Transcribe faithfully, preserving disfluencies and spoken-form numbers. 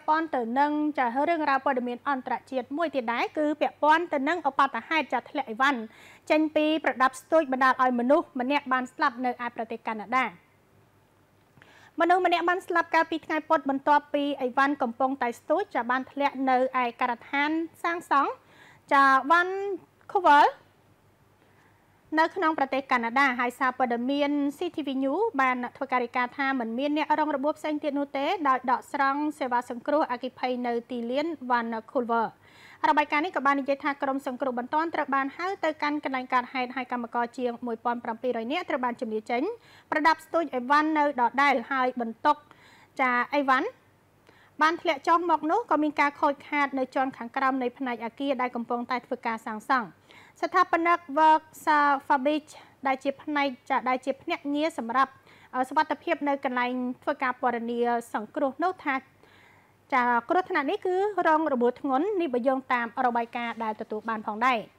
ព័ន្ធទៅនឹងចារឿងរ៉ាវព័ត៌មានអន្តរជាតិមួយទៀតដែរគឺពាក់ព័ន្ធទៅនឹងឧបទ្ទហេតុចាធ្លាក់អីវ៉ាន់ចេញពីប្រដាប់ស្ទូចបណ្ដាលឲ្យមនុស្សម្នាក់បានស្លាប់នៅឯប្រទេសកាណាដាមនុស្សម្នាក់បានស្លាប់កាលពីថ្ងៃពុធបន្ទាប់ពីអីវ៉ាន់កំពុងតែស្ទូចចាបានធ្លាក់នៅឯការដ្ឋានសាងសង់ចាវ៉ាន់ខូវលនៅក្នុងប្រទេសកាណាដាហើយសារព័ត៌មាន ซี ที วี News បានធ្វើការរាយការណ៍ថាមិនមានអ្នករងរបួសផ្សេងទៀតនោះទេដោយដកស្រង់សេវាសង្គ្រោះអគ្គិភ័យនៅទីលាន Vancouver របាយការណ៍នេះក៏បាននិយាយថាក្រុមសង្គ្រោះបន្ទាន់ត្រូវបានហៅទៅកាន់កន្លែងកើតហេតុហើយកម្មករជាងមួយពាន់ប្រាំពីររយនាក់ត្រូវបានជំនះចេញប្រដាប់ស្ទូចអីវ៉ាន់នៅដដែលហើយបន្ទុកចាអីវ៉ាន់បានធ្លាក់ចុះមកនោះក៏មានការខូចខាតនៅជាន់ខាងក្រោមនៃផ្នែកអគារដែលកំពុងតែធ្វើការសាងសង់ស្ថាបនិក Seatv ដែលជាផ្នែកចាដែលជាភ្នាក់ងារសម្រាប់សុវត្ថិភាពនៅកន្លែងធ្វើការពណ៌នាសង្គ្រោះនោះថាចាគ្រោះថ្នាក់នេះគឺរងរបួសធ្ងន់នេះបើយោងតាមរបាយការណ៍ដែលទទួលបានផងដែរ